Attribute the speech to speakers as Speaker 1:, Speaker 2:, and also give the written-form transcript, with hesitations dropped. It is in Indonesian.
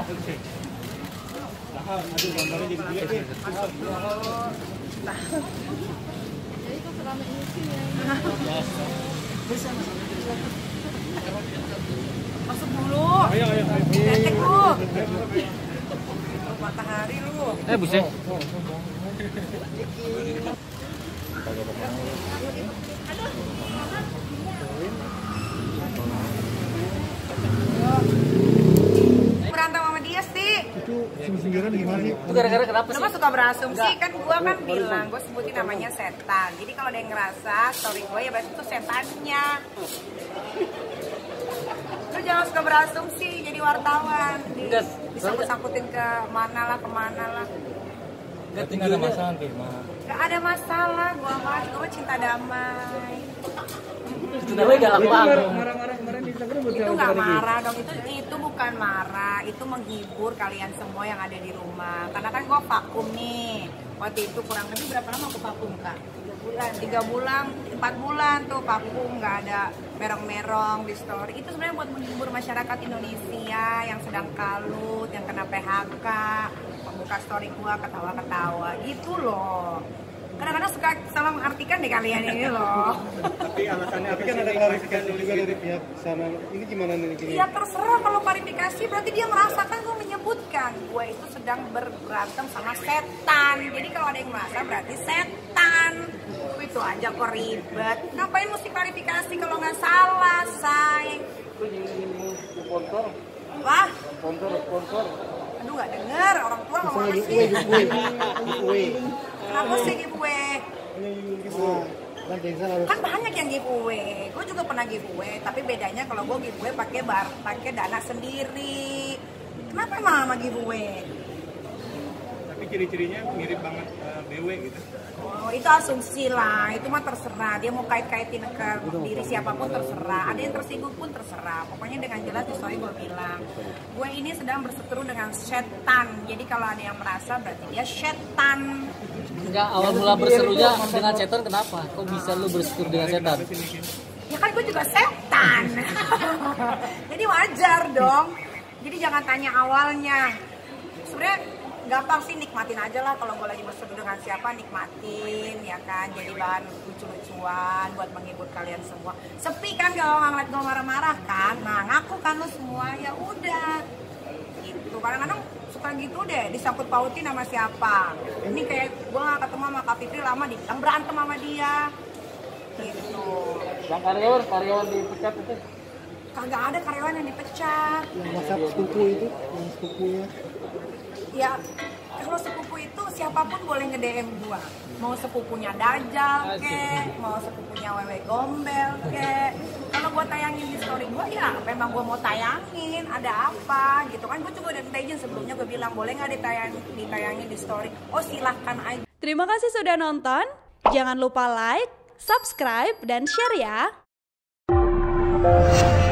Speaker 1: Aduh, gambarnya jadi gila deh.
Speaker 2: Jadi kok selama ini sih ya. Masuk dulu.
Speaker 1: Ayo.
Speaker 2: Tetek lu. Matahari lu.
Speaker 3: Buset.
Speaker 2: Berantem sama dia sih.
Speaker 1: Itu singgiran gimana sih?
Speaker 3: Itu gara-gara kenapa
Speaker 2: Lu
Speaker 3: sih?
Speaker 2: mah suka berasumsi kan, gua kan bilang gua sebutin namanya setan. Jadi kalau ada yang ngerasa story gua ya berarti itu setannya. Lu jangan suka berasumsi jadi wartawan.
Speaker 3: Enggak.
Speaker 2: Disangkut-sangkutin ke mana lah.
Speaker 1: Berarti nggak ada masalah tuh, Ma.
Speaker 2: Gak ada masalah, gua cinta damai.
Speaker 3: Itu namanya galak banget.
Speaker 1: Marah-marah kemarin di Instagram
Speaker 2: Itu nggak marah dong, itu bukan marah, itu menghibur kalian semua yang ada di rumah. Karena kan gue vakum nih, waktu itu kurang lebih berapa lama aku vakum kak? 3 bulan, 4 bulan tuh vakum, nggak ada merong-merong di story. Itu sebenarnya buat menghibur masyarakat Indonesia yang sedang kalut, yang kena PHK, membuka story gue ketawa-ketawa gitu loh. Kadang-kadang suka salah mengartikan deh kalian ini loh.
Speaker 1: Tapi alasannya tapi kan ada klarifikasi juga dari pihak sana. Ini gimana nih?
Speaker 2: Ya terserah, kalau klarifikasi berarti dia merasakan gue menyebutkan gue itu sedang berantem sama setan. Jadi kalau ada yang merasa berarti setan. Itu aja kok ribet. Ngapain mesti klarifikasi kalau nggak salah, say?
Speaker 1: Sponsor.
Speaker 2: Wah,
Speaker 1: Sponsor.
Speaker 2: aduh nggak denger, orang tua ngomong apa sih? Kenapa sih giveaway? Kan banyak yang giveaway. Gue juga pernah giveaway, tapi bedanya kalau gue giveaway pakai dana sendiri. Kenapa emang sama giveaway?
Speaker 1: Tapi ciri-cirinya mirip banget BW gitu.
Speaker 2: Oh, itu asumsi lah, itu mah terserah. Dia mau kait-kaitin ke diri siapapun terserah. Ada yang tersinggung pun terserah. Pokoknya dengan jelas di story gue bilang, gue ini sedang berseteru dengan setan. Jadi kalau ada yang merasa berarti dia setan.
Speaker 3: Enggak, awal mula berserunya dengan setan kenapa? Kok bisa lu berseru dengan setan?
Speaker 2: Ya kan gue juga setan. Jadi wajar dong. Jadi jangan tanya awalnya. Sebenarnya gampang sih, nikmatin aja lah. Kalau gue lagi berseru dengan siapa, nikmatin ya kan. Jadi bahan lucu-lucuan buat menghibur kalian semua. Sepi kan kalau ngeliat gue marah-marah kan. Nah ngaku kan lu semua, ya udah gitu. Kadang-kadang suka gitu deh, disangkut pautin sama siapa. Ini kayak gue gak ketemu sama Kak Fitri lama, dibilang berantem sama dia gitu.
Speaker 3: Yang karyawan dipecat itu?
Speaker 2: Kagak ada karyawan yang dipecat.
Speaker 1: Yang WhatsApp sepupu itu, yang sepupunya.
Speaker 2: Ya kalau sepupu itu siapapun boleh nge-DM gua. Mau sepupunya Dajjal kek, mau sepupunya Wewe Gombel kek. Kalau gua tayangin di story gua, ya memang gua mau tayangin. Ada apa gitu kan. Gua juga udah minta izin sebelumnya, gua bilang boleh nggak ditayangin di story. Oh silahkan aja.
Speaker 4: Terima kasih sudah nonton. Jangan lupa like, subscribe, dan share ya.